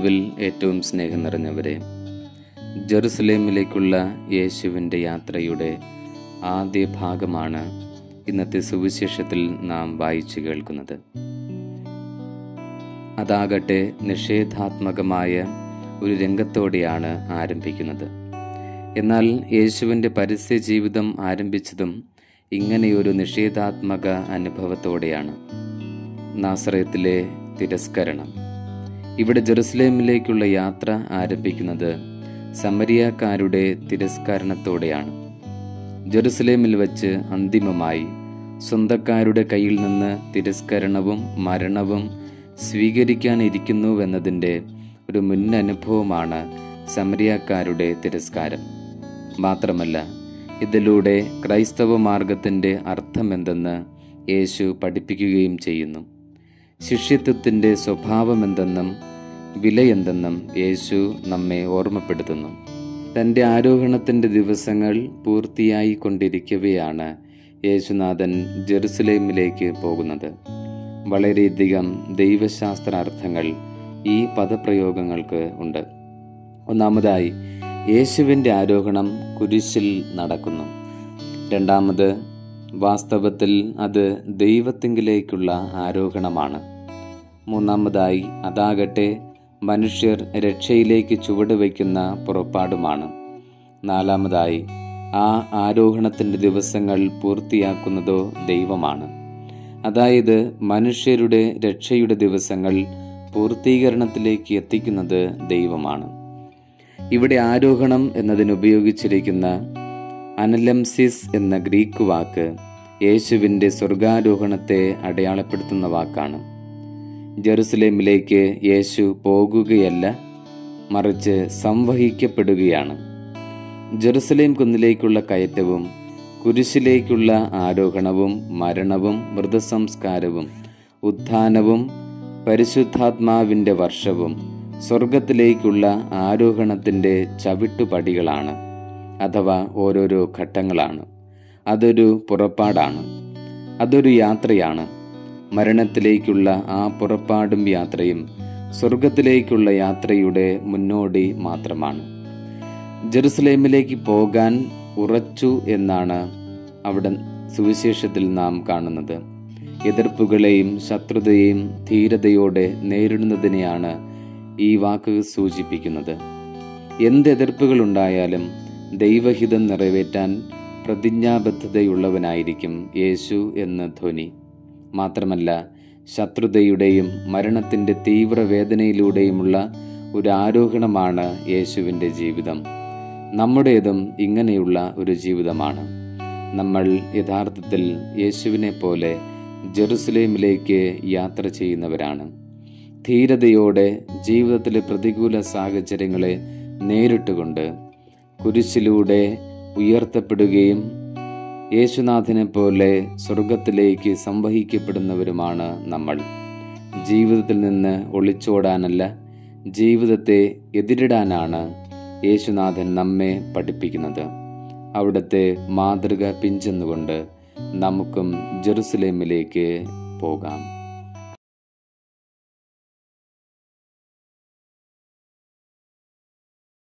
ക്രിസ്തുവിൽ ഏറ്റവും സ്നേഹം നിറഞ്ഞവരെ, ജെറുസലേമിലേക്കുള്ള യേശുവിൻ്റെ യാത്രയുടെ ആദ്യ ഭാഗമാണ് ഇന്നത്തെ സുവിശേഷത്തിൽ നാം വായിച്ചു കേൾക്കുന്നത്. അതാകട്ടെ നിഷേധാത്മകമായ ഒരു രംഗത്തോടെയാണ് ആരംഭിക്കുന്നത്. എന്നാൽ യേശുവിൻ്റെ പരസ്യ ജീവിതം ആരംഭിച്ചതും ഇങ്ങനെയൊരു നിഷേധാത്മക അനുഭവത്തോടെയാണ്. നാസറേത്തിലെ തിരസ്കരണം. ഇവിടെ ജെറുസലേമിലേക്കുള്ള യാത്ര ആരംഭിക്കുന്നത് സമരിയാക്കാരുടെ തിരസ്കരണത്തോടെയാണ്. ജെറുസലേമിൽ വച്ച് അന്തിമമായി സ്വന്തക്കാരുടെ കയ്യിൽ നിന്ന് തിരസ്കരണവും മരണവും സ്വീകരിക്കാനിരിക്കുന്നുവെന്നതിൻ്റെ ഒരു മുന്നനുഭവമാണ് സമരിയാക്കാരുടെ തിരസ്കാരം. മാത്രമല്ല, ഇതിലൂടെ ക്രൈസ്തവ മാർഗത്തിൻ്റെ അർത്ഥമെന്തെന്ന് യേശു പഠിപ്പിക്കുകയും ചെയ്യുന്നു. ശിഷ്യത്വത്തിൻ്റെ സ്വഭാവമെന്തെന്നും വിലയെന്തെന്നും യേശു നമ്മെ ഓർമ്മപ്പെടുത്തുന്നു. തൻ്റെ ആരോഹണത്തിൻ്റെ ദിവസങ്ങൾ പൂർത്തിയായി കൊണ്ടിരിക്കവെയാണ് യേശുനാഥൻ ജെറുസലേമിലേക്ക് പോകുന്നത്. വളരെയധികം ദൈവശാസ്ത്ര അർത്ഥങ്ങൾ ഈ പദപ്രയോഗങ്ങൾക്ക് ഉണ്ട്. ഒന്നാമതായി, യേശുവിൻ്റെ ആരോഹണം കുരിശിൽ നടക്കുന്നു. രണ്ടാമത്, വാസ്തവത്തിൽ അത് ദൈവത്തിങ്കിലേക്കുള്ള ആരോഹണമാണ്. മൂന്നാമതായി, അതാകട്ടെ മനുഷ്യർ രക്ഷയിലേക്ക് ചുവടുവയ്ക്കുന്ന പുറപ്പാടുമാണ്. നാലാമതായി, ആ ആരോഹണത്തിൻ്റെ ദിവസങ്ങൾ പൂർത്തിയാക്കുന്നതോ ദൈവമാണ്. അതായത് മനുഷ്യരുടെ രക്ഷയുടെ ദിവസങ്ങൾ പൂർത്തീകരണത്തിലേക്ക് എത്തിക്കുന്നത് ദൈവമാണ്. ഇവിടെ ആരോഹണം എന്നതിനുപയോഗിച്ചിരിക്കുന്ന അനലംസിസ് എന്ന ഗ്രീക്ക് വാക്ക് യേശുവിൻ്റെ സ്വർഗാരോഹണത്തെ അടയാളപ്പെടുത്തുന്ന വാക്കാണ്. ജെറുസലേമിലേക്ക് യേശു പോകുകയല്ല, മറിച്ച് സംവഹിക്കപ്പെടുകയാണ്. ജെറുസലേം കുന്നിലേക്കുള്ള കയറ്റവും കുരിശിലേക്കുള്ള ആരോഹണവും മരണവും മൃതസംസ്കാരവും ഉത്ഥാനവും പരിശുദ്ധാത്മാവിൻ്റെ വർഷവും സ്വർഗത്തിലേക്കുള്ള ആരോഹണത്തിൻ്റെ ചവിട്ടുപടികളാണ്, അഥവാ ഓരോരോ ഘട്ടങ്ങളാണ്. അതൊരു പുറപ്പാടാണ്, അതൊരു യാത്രയാണ്. മരണത്തിലേക്കുള്ള ആ പുറപ്പാടും യാത്രയും സ്വർഗത്തിലേക്കുള്ള യാത്രയുടെ മുന്നോടി മാത്രമാണ്. ജെറുസലേമിലേക്ക് പോകാൻ ഉറച്ചു എന്നാണ് അവിടെ സുവിശേഷത്തിൽ നാം കാണുന്നത്. എതിർപ്പുകളെയും ശത്രുതയെയും ധീരതയോടെ നേരിടുന്നതിനെയാണ് ഈ വാക്ക് സൂചിപ്പിക്കുന്നത്. എന്തെതിർപ്പുകളുണ്ടായാലും ദൈവഹിതം നിറവേറ്റാൻ പ്രതിജ്ഞാബദ്ധതയുള്ളവനായിരിക്കും യേശു എന്ന ധ്വനി. മാത്രമല്ല, ശത്രുതയുടെയും മരണത്തിൻ്റെ തീവ്രവേദനയിലൂടെയുമുള്ള ഒരു ആരോഹണമാണ് യേശുവിൻ്റെ ജീവിതം. നമ്മുടേതും ഇങ്ങനെയുള്ള ഒരു ജീവിതമാണ്. നമ്മൾ യഥാർത്ഥത്തിൽ യേശുവിനെ പോലെ ജെറുസലേമിലേക്ക് യാത്ര ചെയ്യുന്നവരാണ്. ധീരതയോടെ ജീവിതത്തിലെ പ്രതികൂല സാഹചര്യങ്ങളെ നേരിട്ടുകൊണ്ട് കുരിശിലൂടെ ഉയർത്തപ്പെടുകയും യേശുനാഥനെ പോലെ സ്വർഗത്തിലേക്ക് സംവഹിക്കപ്പെടുന്നവരുമാണ് നമ്മൾ. ജീവിതത്തിൽ നിന്ന് ഒളിച്ചോടാനല്ല, ജീവിതത്തെ എതിരിടാനാണ് യേശുനാഥൻ നമ്മെ പഠിപ്പിക്കുന്നത്. അവിടുത്തെ മാതൃക പിഞ്ചെന്നുകൊണ്ട് നമുക്കും ജെറുസലേമിലേക്ക് പോകാം.